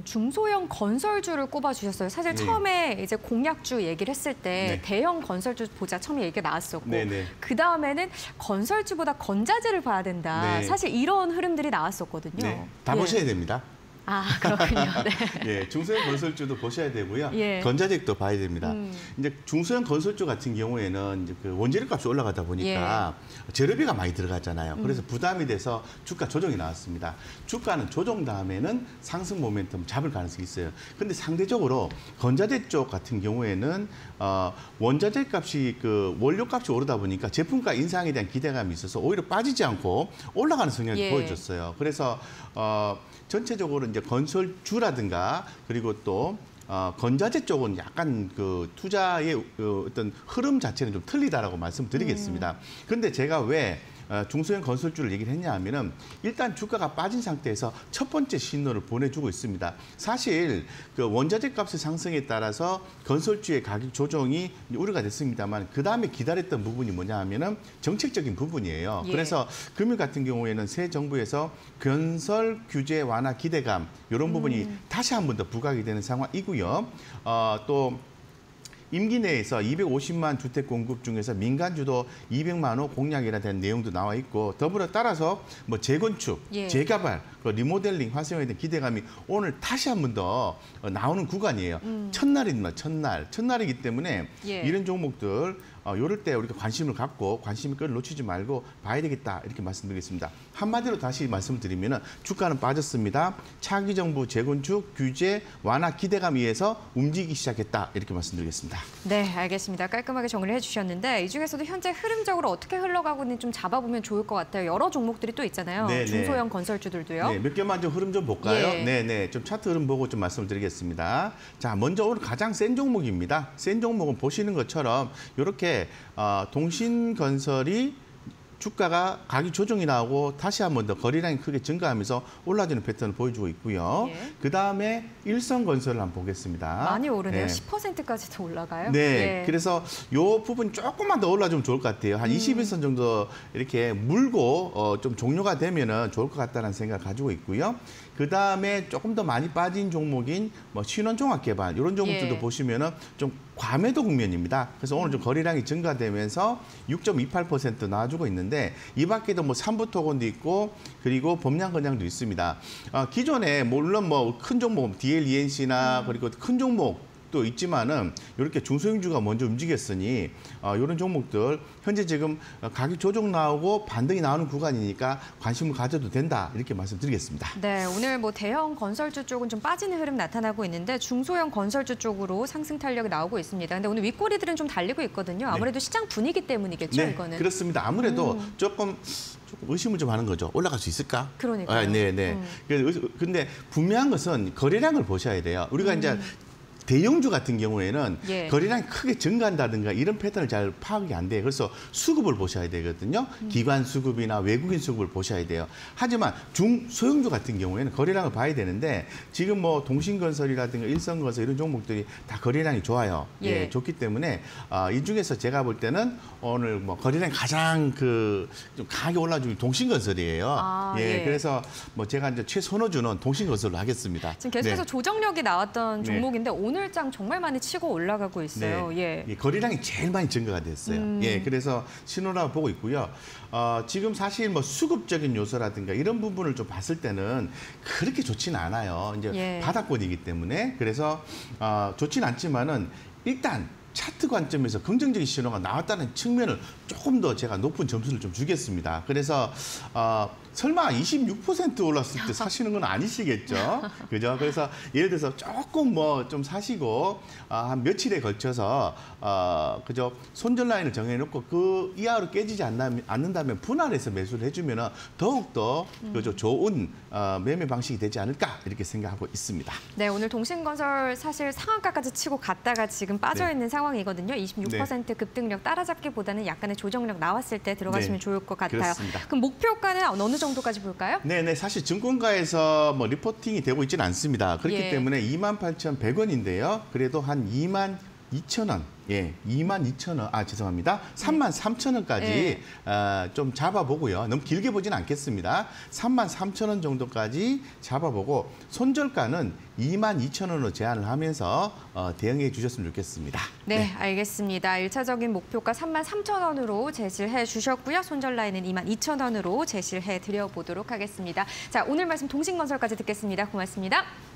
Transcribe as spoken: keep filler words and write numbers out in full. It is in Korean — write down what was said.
중소형 건설주를 꼽아주셨어요. 사실 네. 처음에 이제 공약주 얘기를 했을 때 네. 대형 건설주 보자 처음에 얘기가 나왔었고 네, 네. 그 다음에는 건설주보다 건자재를 봐야 된다. 네. 사실 이런 흐름들이 나왔었거든요. 네. 다 예. 보셔야 됩니다. 아, 그렇군요. 네. 예, 중소형 건설주도 보셔야 되고요. 예. 건자재도 봐야 됩니다. 음. 이제 중소형 건설주 같은 경우에는 이제 그 원재료 값이 올라가다 보니까 예. 재료비가 많이 들어가잖아요. 그래서 음. 부담이 돼서 주가 조정이 나왔습니다. 주가는 조정 다음에는 상승 모멘텀 잡을 가능성이 있어요. 근데 상대적으로 건자재 쪽 같은 경우에는 어, 원자재 값이 그 원료 값이 오르다 보니까 제품가 인상에 대한 기대감이 있어서 오히려 빠지지 않고 올라가는 성향이 예. 보여줬어요. 그래서 어, 전체적으로 이제 건설주라든가 그리고 또 어, 건자재 쪽은 약간 그 투자의 어, 어떤 흐름 자체는 좀 틀리다라고 말씀드리겠습니다. 그런데 음. 제가 왜 어, 중소형 건설주를 얘기를 했냐 하면은 일단 주가가 빠진 상태에서 첫 번째 신호를 보내주고 있습니다. 사실 그 원자재 값의 상승에 따라서 건설주의 가격 조정이 우려가 됐습니다만 그 다음에 기다렸던 부분이 뭐냐 하면은 정책적인 부분이에요. 예. 그래서 금일 같은 경우에는 새 정부에서 건설 규제 완화 기대감 이런 부분이 음. 다시 한 번 더 부각이 되는 상황이고요. 어, 또 임기 내에서 이백오십만 주택 공급 중에서 민간주도 이백만 호 공약이라 된 내용도 나와 있고 더불어 따라서 뭐 재건축, 예. 재개발, 그 리모델링 활성화에 대한 기대감이 오늘 다시 한 번 더 나오는 구간이에요. 음. 첫날입니다. 첫날. 첫날이기 때문에 예. 이런 종목들 어, 이럴 때 우리가 관심을 갖고 관심을 끌 놓치지 말고 봐야 되겠다 이렇게 말씀드리겠습니다. 한마디로 다시 말씀드리면 주가는 빠졌습니다. 차기 정부 재건축 규제 완화 기대감 위에서 움직이기 시작했다 이렇게 말씀드리겠습니다. 네, 알겠습니다. 깔끔하게 정리를 해주셨는데 이 중에서도 현재 흐름적으로 어떻게 흘러가고 있는지 좀 잡아보면 좋을 것 같아요. 여러 종목들이 또 있잖아요. 네네. 중소형 건설주들도요. 네, 몇 개만 좀 흐름 좀 볼까요? 예. 네, 네, 좀 차트 흐름 보고 좀 말씀을 드리겠습니다. 자, 먼저 오늘 가장 센 종목입니다. 센 종목은 보시는 것처럼 이렇게 어, 동신건설이 주가가 가격 조정이 나오고 다시 한 번 더 거래량이 크게 증가하면서 올라지는 패턴을 보여주고 있고요. 예. 그다음에 일성건설을 한번 보겠습니다. 많이 오르네요. 네. 십 퍼센트까지도 올라가요. 네, 예. 그래서 이 부분 조금만 더 올라주면 좋을 것 같아요. 한 음. 이십일 선 정도 이렇게 물고 어, 좀 종료가 되면은 좋을 것 같다는 생각을 가지고 있고요. 그 다음에 조금 더 많이 빠진 종목인 뭐 신원종합개발 이런 종목들도 예. 보시면은 좀 과매도 국면입니다. 그래서 오늘 좀 거래량이 증가되면서 육 점 이팔 퍼센트 나와주고 있는데 이 밖에도 뭐 삼부토건도 있고 그리고 범량건양도 있습니다. 어, 기존에 물론 뭐 큰 종목 디엘이엔씨나 음. 그리고 큰 종목 또 있지만은 이렇게 중소형주가 먼저 움직였으니 어, 이런 종목들 현재 지금 가격 조정 나오고 반등이 나오는 구간이니까 관심을 가져도 된다 이렇게 말씀드리겠습니다. 네, 오늘 뭐 대형 건설주 쪽은 좀 빠지는 흐름 나타나고 있는데 중소형 건설주 쪽으로 상승 탄력이 나오고 있습니다. 근데 오늘 윗꼬리들은 좀 달리고 있거든요. 아무래도 네. 시장 분위기 때문이겠죠, 네, 이거는. 그렇습니다. 아무래도 음. 조금 조금 의심을 좀 하는 거죠. 올라갈 수 있을까? 그러니까요. 아, 네, 네. 음. 근데 분명한 것은 거래량을 보셔야 돼요. 우리가 음. 이제 대형주 같은 경우에는 예. 거래량이 크게 증가한다든가 이런 패턴을 잘 파악이 안 돼요. 그래서 수급을 보셔야 되거든요. 음. 기관 수급이나 외국인 수급을 보셔야 돼요. 하지만 중소형주 같은 경우에는 거래량을 봐야 되는데 지금 뭐 동신건설이라든가 일성건설 이런 종목들이 다 거래량이 좋아요. 예, 예 좋기 때문에 어, 이 중에서 제가 볼 때는 오늘 뭐 거래량이 가장 그 좀 강하게 올라준 동신건설이에요. 아, 예, 예, 그래서 뭐 제가 이제 최선호주는 동신건설로 하겠습니다. 지금 계속해서 네. 조정력이 나왔던 종목인데 네. 오늘장 정말 많이 치고 올라가고 있어요. 네. 예. 예, 거래량이 제일 많이 증가가 됐어요. 음. 예, 그래서 신호라고 보고 있고요. 어, 지금 사실 뭐 수급적인 요소라든가 이런 부분을 좀 봤을 때는 그렇게 좋지는 않아요. 이제 예. 바닥권이기 때문에 그래서 어, 좋지는 않지만은 일단. 차트 관점에서 긍정적인 신호가 나왔다는 측면을 조금 더 제가 높은 점수를 좀 주겠습니다. 그래서 어, 설마 이십육 퍼센트 올랐을 때 사시는 건 아니시겠죠? 그죠? 그래서 예를 들어서 조금 뭐 좀 사시고 어, 한 며칠에 걸쳐서 어, 그죠? 손절 라인을 정해놓고 그 이하로 깨지지 않나면, 않는다면 분할해서 매수를 해주면 더욱더 음. 그죠? 좋은 어, 매매 방식이 되지 않을까 이렇게 생각하고 있습니다. 네, 오늘 동신건설 사실 상한가까지 치고 갔다가 지금 빠져있는 네. 상황 상황이거든요. 이십육 퍼센트 네. 급등력 따라잡기보다는 약간의 조정력 나왔을 때 들어가시면 네. 좋을 것 같아요. 그렇습니다. 그럼 목표가는 어느 정도까지 볼까요? 네네, 사실 증권가에서 뭐 리포팅이 되고 있지는 않습니다. 그렇기 예. 때문에 이만 팔천백 원인데요. 그래도 한 이만 이천 원, 예, 이만 이천 원, 아 죄송합니다, 삼만 삼천 원까지 네. 어, 좀 잡아보고요. 너무 길게 보진 않겠습니다. 삼만 삼천 원 정도까지 잡아보고 손절가는 이만 이천 원으로 제한을 하면서 어, 대응해 주셨으면 좋겠습니다. 네, 네. 알겠습니다. 일차적인 목표가 삼만 삼천 원으로 제시를 해주셨고요. 손절 라인은 이만 이천 원으로 제시를 해드려보도록 하겠습니다. 자, 오늘 말씀 동신건설까지 듣겠습니다. 고맙습니다.